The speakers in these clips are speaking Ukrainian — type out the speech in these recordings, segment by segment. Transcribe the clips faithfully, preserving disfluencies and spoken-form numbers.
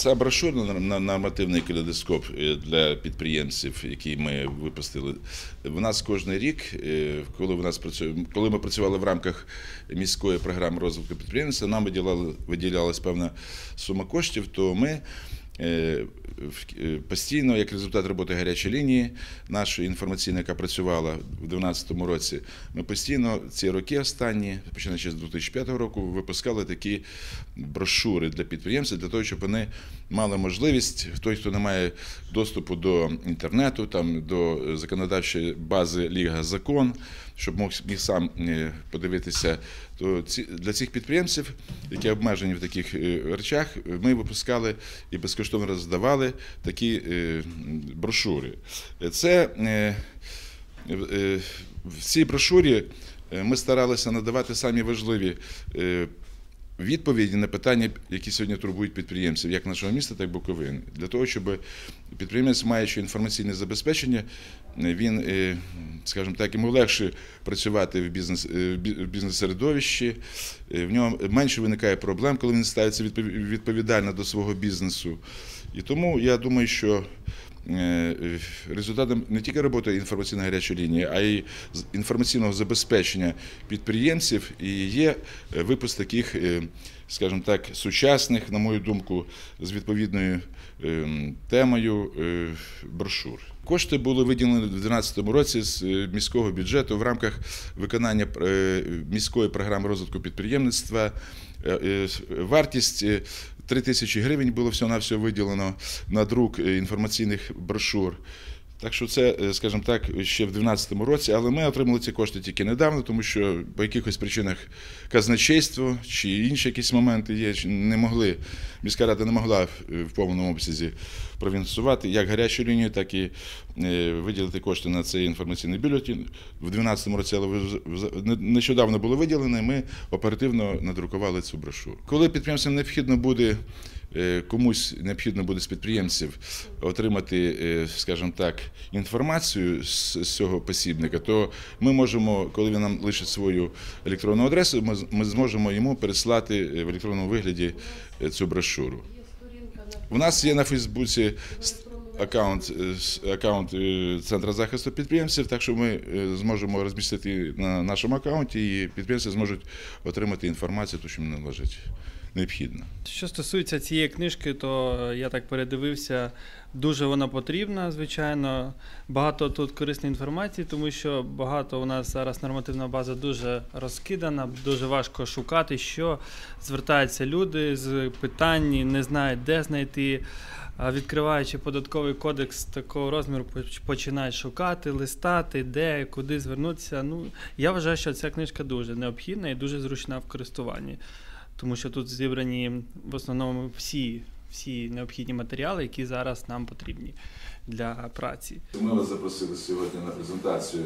Це брошурний нормативний калейдоскоп для підприємців, який ми випустили. В нас кожен рік, коли, в нас працює, коли ми працювали в рамках міської програми розвитку підприємництва, нам виділялась певна сума коштів, то ми постійно, як результат роботи гарячої лінії, нашої інформаційної, яка працювала в дві тисячі дванадцятому році, ми постійно ці роки останні, починаючи з дві тисячі п'ятого року, випускали такі брошури для підприємців, для того, щоб вони мали можливість, той, хто не має доступу до інтернету, там, до законодавчої бази Ліга Закон, щоб міг сам подивитися, то ці, для цих підприємців, які обмежені в таких речах, ми випускали і безкоштовно роздавали такі брошури. Це, в цій брошурі ми старалися надавати самі важливі відповіді на питання, які сьогодні турбують підприємців, як нашого міста, так і Буковини. Для того, щоб підприємець, маючи інформаційне забезпечення, він, скажімо так, йому легше працювати в бізнес, в бізнес-середовищі, в нього менше виникає проблем, коли він ставиться відповідально до свого бізнесу. І тому я думаю, що результатом не тільки роботи інформаційної гарячої лінії, а й інформаційного забезпечення підприємців і є випуск таких, скажімо так, сучасних, на мою думку, з відповідною темою брошур. Кошти були виділені в дві тисячі дванадцятому році з міського бюджету в рамках виконання міської програми розвитку підприємництва. Вартість три тисячі гривень було всього-навсього виділено на друк інформаційних брошур. Так що це, скажімо так, ще в дві тисячі дванадцятому році, але ми отримали ці кошти тільки недавно, тому що по якихось причинах казначейство чи інші якісь моменти є, не могли, міська рада не могла в повному обсязі профінансувати як гарячу лінію, так і виділити кошти на цей інформаційний бюлетень. В дві тисячі дванадцятому році, але нещодавно було виділено, і ми оперативно надрукували цю брошуру. Коли підприємцям необхідно буде, комусь необхідно буде з підприємців отримати, скажімо так, інформацію з цього посібника, то ми можемо, коли він нам лишить свою електронну адресу, ми, ми зможемо йому переслати в електронному вигляді цю брошуру. У нас є на Фейсбуці аккаунт, аккаунт Центру захисту підприємців, так що ми зможемо розмістити на нашому аккаунті і підприємці зможуть отримати інформацію, то що їм належить. Необхідно. Що стосується цієї книжки, то я так передивився, дуже вона потрібна, звичайно. Багато тут корисної інформації, тому що багато у нас зараз нормативна база дуже розкидана, дуже важко шукати, що звертаються люди з питань, не знають, де знайти. Відкриваючи податковий кодекс такого розміру, починають шукати, листати, де, куди звернутися. Ну, я вважаю, що ця книжка дуже необхідна і дуже зручна в користуванні. Тому що тут зібрані в основному всі, всі необхідні матеріали, які зараз нам потрібні для праці. Ми вас запросили сьогодні на презентацію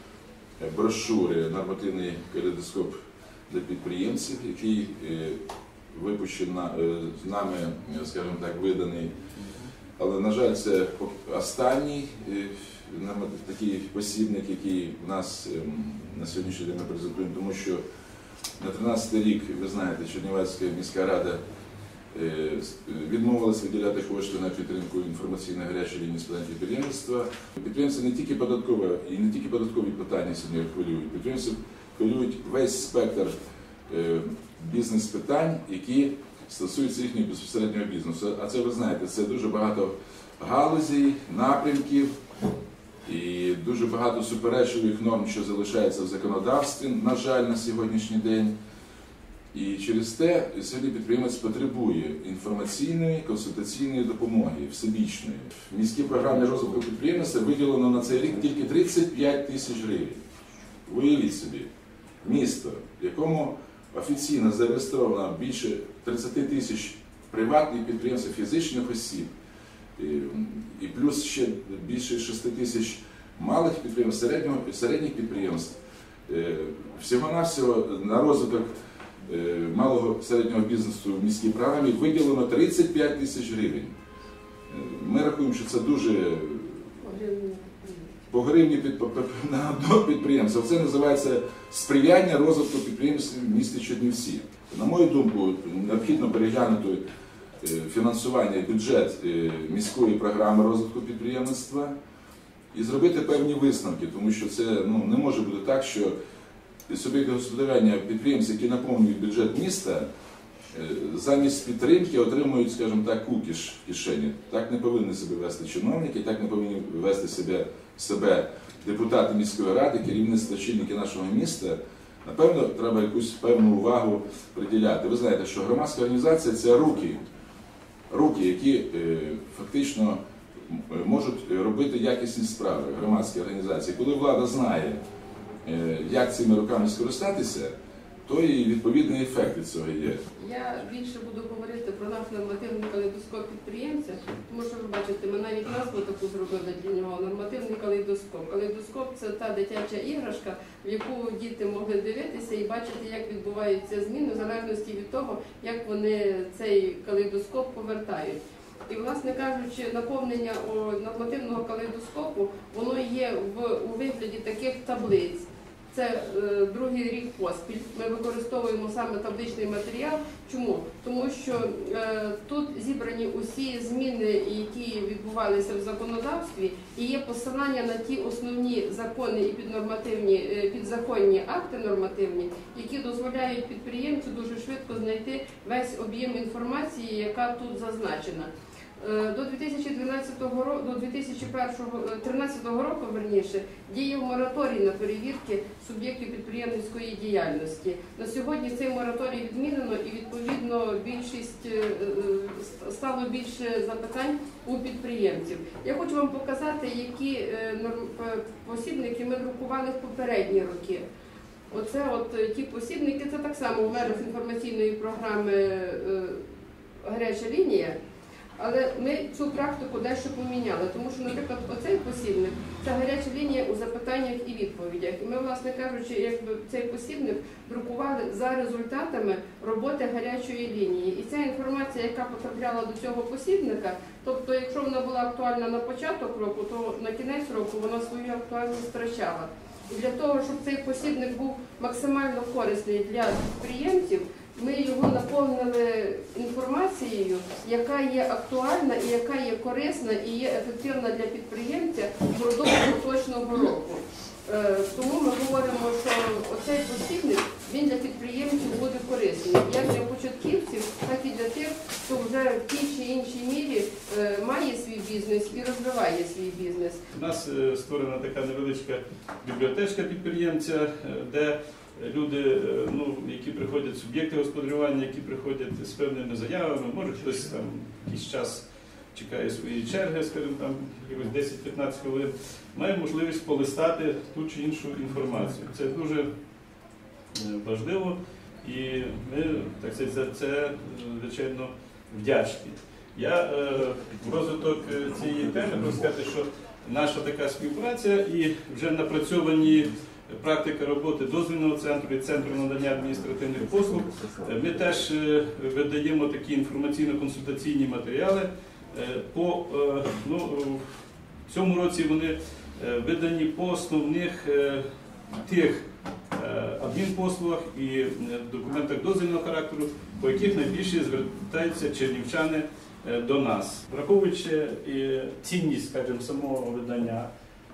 брошури «Нормативний калейдоскоп для підприємців», який випущений нами, скажімо так, виданий. Але, на жаль, це останній такий посібник, який у нас на сьогоднішній день ми презентуємо, тому що на тринадцятий рік, ви знаєте, Чернівецька міська рада відмовилась виділяти кошти на підтримку інформаційної гарячої лінії з питань підприємництва. Підприємці не тільки податкові, і не тільки податкові питання сьогодні хвилюють. Підприємці хвилюють весь спектр бізнес-питань, які стосуються їхнього безпосереднього бізнесу. А це, ви знаєте, це дуже багато галузей, напрямків, і дуже багато суперечливих норм, що залишаються в законодавстві, на жаль, на сьогоднішній день. І через те сьогодні підприємець потребує інформаційної, консультаційної допомоги, всебічної. В міській програмі розвитку підприємництва виділено на цей рік тільки тридцять п'ять тисяч гривень. Уявіть собі, місто, в якому офіційно зареєстровано більше тридцяти тисяч приватних підприємств, фізичних осіб, і плюс ще більше шести тисяч малих підприємств, середнього, середніх підприємств. Всього-навсього на розвиток малого середнього бізнесу в міській програмі виділено тридцять п'ять тисяч гривень. Ми рахуємо, що це дуже по гривні під, на одного підприємця. Це називається сприяння розвитку підприємств в місті Чернівці. На мою думку, необхідно переглянути фінансування, бюджет міської програми розвитку підприємництва і зробити певні висновки, тому що це ну, не може бути так, що суб'єкти господарювання, підприємці, які наповнюють бюджет міста, замість підтримки отримують, скажімо так, кукіш в кишені. Так не повинні себе вести чиновники, так не повинні вести себе, себе депутати міської ради, керівництво, очільники нашого міста. Напевно, треба якусь певну увагу приділяти. Ви знаєте, що громадська організація – це руки, руки, які е, фактично можуть робити якісні справи, громадські організації. Коли влада знає, е, як цими руками скористатися, то і відповідний ефект від цього є. Я більше буду говорити про наш нормативний калейдоскоп підприємця, тому що ви бачите, ми навіть назву таку зробили для нього – нормативний калейдоскоп. Калейдоскоп – це та дитяча іграшка, в яку діти могли дивитися і бачити, як відбуваються зміни, в залежності від того, як вони цей калейдоскоп повертають. І, власне кажучи, наповнення нормативного калейдоскопу, воно є в, у вигляді таких таблиць. Це е, другий рік поспіль. Ми використовуємо саме табличний матеріал. Чому? Тому що е, тут зібрані усі зміни, які відбувалися в законодавстві, і є посилання на ті основні закони і піднормативні, е, підзаконні акти нормативні, які дозволяють підприємцю дуже швидко знайти весь об'єм інформації, яка тут зазначена. До дві тисячі дванадцятого року, до дві тисячі тринадцятого року, верніше, діяв мораторій на перевірки суб'єктів підприємницької діяльності. На сьогодні цей мораторій відмінено і, відповідно, більшість, стало більше запитань у підприємців. Я хочу вам показати, які посібники ми друкували в попередні роки. Оце от ті посібники, це так само в межах інформаційної програми «Гаряча лінія». Але ми цю практику дещо поміняли, тому що, наприклад, оцей посібник – це гаряча лінія у запитаннях і відповідях. І ми, власне кажучи, якби цей посібник друкували за результатами роботи гарячої лінії. І ця інформація, яка потрапляла до цього посібника, тобто, якщо вона була актуальна на початок року, то на кінець року вона свою актуальність втрачала. І для того, щоб цей посібник був максимально корисний для підприємців, ми його наповнили інформацією, яка є актуальна і яка є корисна і є ефективна для підприємця впродовж поточного року. Тому ми говоримо, що оцей посібник, він для підприємців буде корисний, як для початківців, так і для тих, хто вже в тій чи іншій мірі має свій бізнес і розвиває свій бізнес. У нас створена така невеличка бібліотечка підприємця, де люди, ну, які приходять, суб'єкти господарювання, які приходять з певними заявами, може хтось там якийсь час чекає своєї черги, скажімо, там десять-п'ятнадцять хвилин, має можливість полистати ту чи іншу інформацію. Це дуже важливо і ми, так сказати, за це, звичайно, вдячні. Я е, в розвиток цієї теми хочу сказати, що наша така співпраця і вже напрацьовані практика роботи дозвільного центру і центру надання адміністративних послуг. Ми теж видаємо такі інформаційно-консультаційні матеріали. По, ну, в цьому році вони видані по основних тих адмінпослугах і документах дозвільного характеру, по яких найбільше звертаються чернівчани до нас. Враховуючи цінність, скажімо, самого видання,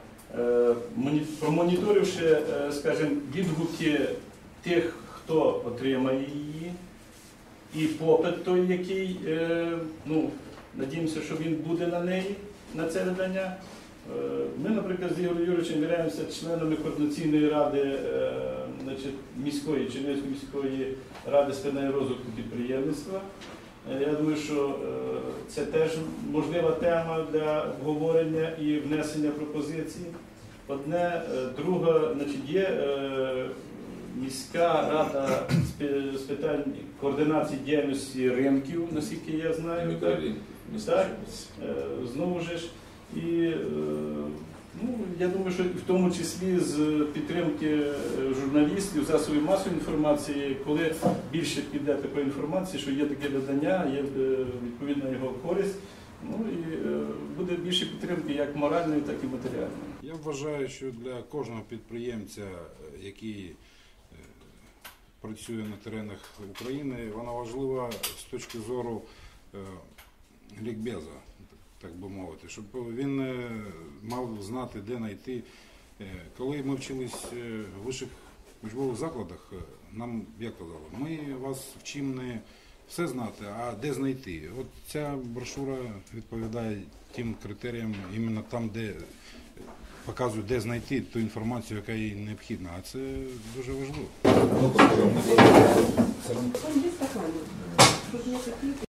промоніторивши, скажімо, відгуки тих, хто отримає її, і попит той, який, ну, надіємося, що він буде на неї, на це видання. Ми, наприклад, з Ігорем Юрійовичем являємося членами координаційної ради, значить, міської, Чернівецької міської ради з питань розвитку підприємництва. Я думаю, що це теж можлива тема для обговорення і внесення пропозицій. Одне, друге, значить, є міська рада з питань координації діяльності ринків, наскільки я знаю. Так, так, знову ж. І, ну, я думаю, що в тому числі з підтримки журналістів, засобів масової інформації, коли більше піде такої інформації, що є таке видання, є відповідна його користь, ну і буде більше підтримки як моральної, так і матеріальної. Я вважаю, що для кожного підприємця, який працює на теренах України, вона важлива з точки зору е, лікбеза, так би мовити, щоб він е, мав знати, де знайти. Е, Коли ми вчились е, в вищих учбових закладах, е, нам як казали, ми вас вчимо не все знати, а де знайти. От ця брошура відповідає тим критеріям, іменно там, де показує, де знайти ту інформацію, яка їй необхідна. А це дуже важливо. Там є стакани. Тут є такі.